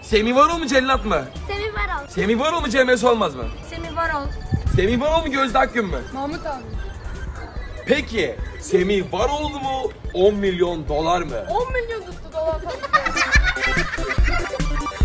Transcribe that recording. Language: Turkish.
Semih Varol mu Cellat mı? Semih Varol. Semih Varol mu Cem Solmaz mı? Semih Varol. Semih Varol mu Gözde Akgün mü? Mahmut abi. Peki Semih Varol mu 10 milyon dolar mı? 10 milyon tuttu dolar.